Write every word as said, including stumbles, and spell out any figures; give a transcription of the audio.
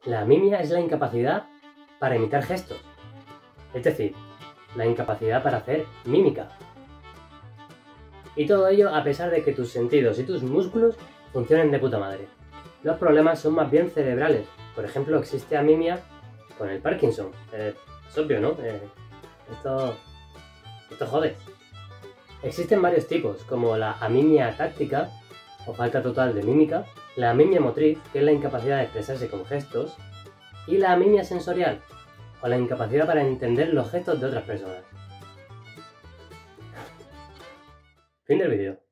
La amimia es la incapacidad para imitar gestos, es decir, la incapacidad para hacer mímica. Y todo ello a pesar de que tus sentidos y tus músculos funcionen de puta madre. Los problemas son más bien cerebrales. Por ejemplo, existe amimia con el Parkinson. Eh, es obvio, ¿no? Eh, esto, esto jode. Existen varios tipos, como la amimia táctica, o falta total de mímica, la amimia motriz, que es la incapacidad de expresarse con gestos, y la amimia sensorial, o la incapacidad para entender los gestos de otras personas. Fin del vídeo.